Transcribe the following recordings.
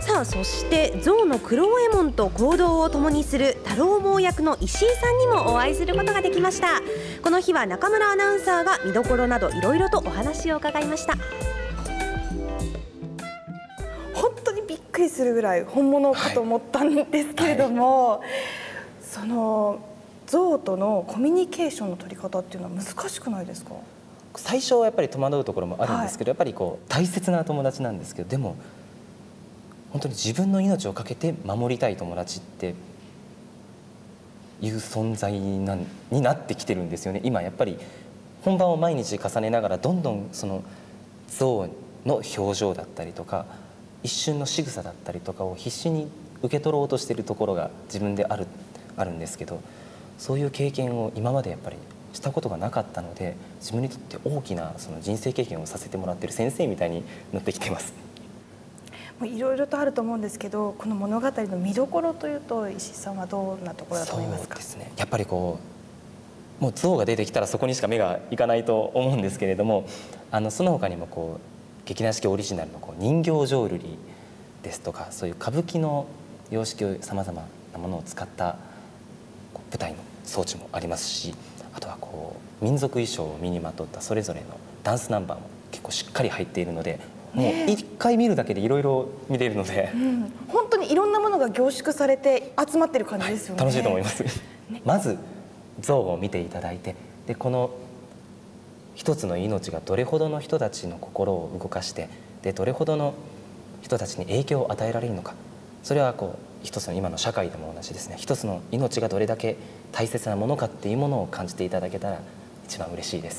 さあ、そして象のクロエモンと行動を共にする太郎坊役の石井さんにもお会いすることができました。この日は中村アナウンサーが見どころなどいろいろとお話を伺いました。 本当にびっくりするぐらい本物かと思ったんですけれども、その象とのコミュニケーションの取り方っていうのは難しくないですか？ 最初はやっぱり戸惑うところもあるんですけど、やっぱりこう大切な友達なんですけど、でも本当に自分の命をかけて守りたい友達っていう存在になってきてるんですよね。今やっぱり本番を毎日重ねながらどんどんその象の表情だったりとか一瞬の仕草だったりとかを必死に受け取ろうとしているところが自分であるんですけど、そういう経験を今までやっぱりしたことがなかったので、自分にとって大きなその人生経験をさせてもらっている先生みたいになってきています。 いろいろとあると思うんですけど、この物語の見どころというと石井さんはどんなところだと思いますか？ そうですね、やっぱりこうもう象が出てきたらそこにしか目がいかないと思うんですけれども、その他にもこう劇団四季オリジナルのこう人形浄瑠璃ですとか、そういう歌舞伎の様式をさまざまなものを使った舞台の装置もありますし、あとはこう民族衣装を身にまとったそれぞれのダンスナンバーも結構しっかり入っているので、もう一回見るだけでいろいろ見れるので、 本当にいろんなものが凝縮されて集まってる感じですよね。 楽しいと思います。まず象を見ていただいて、でこの一つの命がどれほどの人たちの心を動かして、でどれほどの人たちに影響を与えられるのか、それはこう一つの今の社会でも同じですね。一つの命がどれだけ大切なものかっていうものを感じていただけたら一番嬉しいです。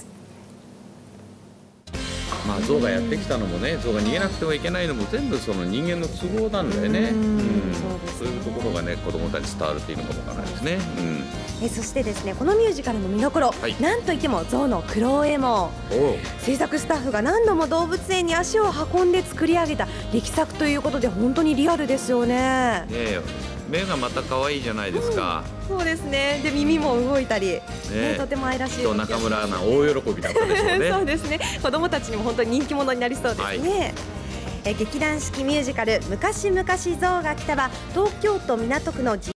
まあ象がやってきたのもね、象が逃げなくてはいけないのも全部その人間の都合なんだよね。そういうところがね子どもたち伝わるっていうのかもわからないですね。 そしてですね、このミュージカルの見どころ、なんといっても象のクロエモン。制作スタッフが何度も動物園に足を運んで作り上げた力作ということで、本当にリアルですよね。 目がまた可愛いじゃないですか。 そうですね。で耳も動いたり、とても愛らしい。 中村アナ大喜びだったでしょうね。 そうですね。子供たちにも本当に人気者になりそうですね。劇団四季ミュージカル昔々ゾウが来たは東京都港区の